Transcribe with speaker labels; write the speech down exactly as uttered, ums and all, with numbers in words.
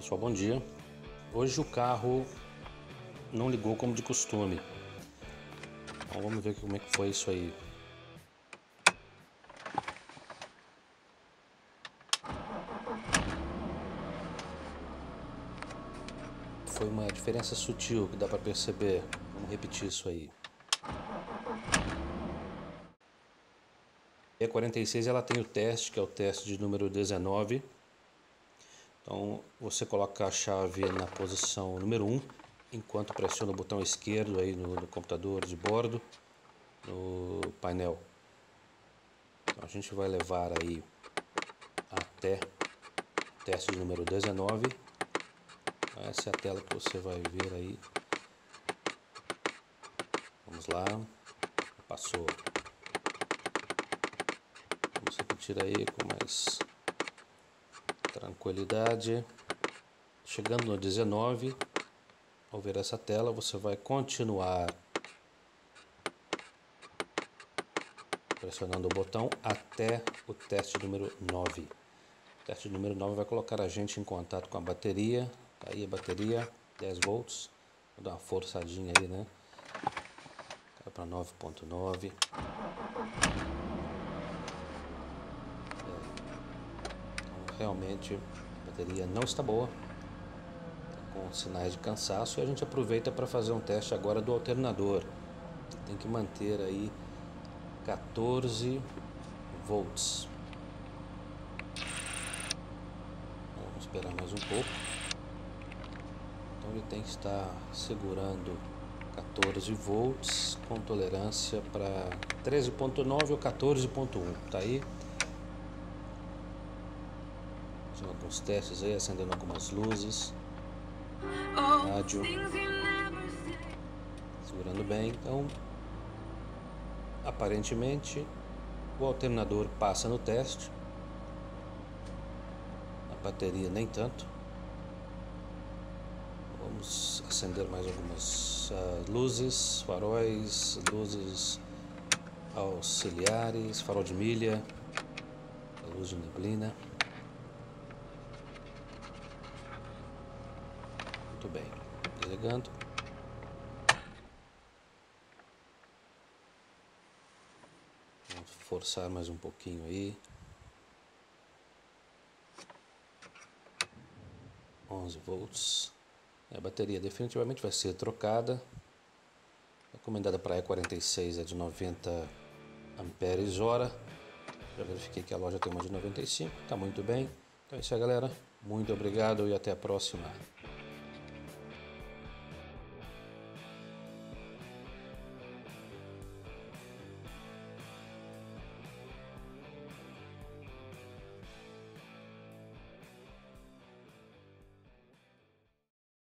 Speaker 1: pessoal, bom dia. Hoje o carro não ligou como de costume. Então vamos ver como é que foi isso aí. Foi uma diferença sutil que dá para perceber. Vamos repetir isso aí. A E quarenta e seis ela tem o teste, que é o teste de número dezenove. Então você coloca a chave na posição número um, enquanto pressiona o botão esquerdo aí no, no computador de bordo, no painel. Então a gente vai levar aí até o teste de número dezenove. Essa é a tela que você vai ver aí. Vamos lá. Passou. Vamos repetir aí com mais tranquilidade. Chegando no dezenove, ao ver essa tela, você vai continuar pressionando o botão até o teste número nove. O teste número nove vai colocar a gente em contato com a bateria. Tá aí a bateria, dez volts. Vou dar uma forçadinha aí, né? Cai para nove ponto nove. Então, realmente a bateria não está boa, tá com sinais de cansaço, e a gente aproveita para fazer um teste agora do alternador. Tem que manter aí quatorze volts. Vamos esperar mais um pouco. Então ele tem que estar segurando quatorze volts com tolerância para treze ponto nove ou quatorze ponto um. Tá aí. Fazendo alguns testes aí, acendendo algumas luzes. Rádio. Segurando bem. Então, aparentemente, o alternador passa no teste. A bateria nem tanto. Vamos acender mais algumas uh, luzes, faróis, luzes auxiliares, farol de milha, a luz de neblina. Muito bem, desligando. Vamos forçar mais um pouquinho aí. onze volts. A bateria definitivamente vai ser trocada. Recomendada para a E quarenta e seis é de noventa amperes hora. Já verifiquei que a loja tem uma de noventa e cinco. Tá muito bem. Então é isso aí, galera. Muito obrigado e até a próxima.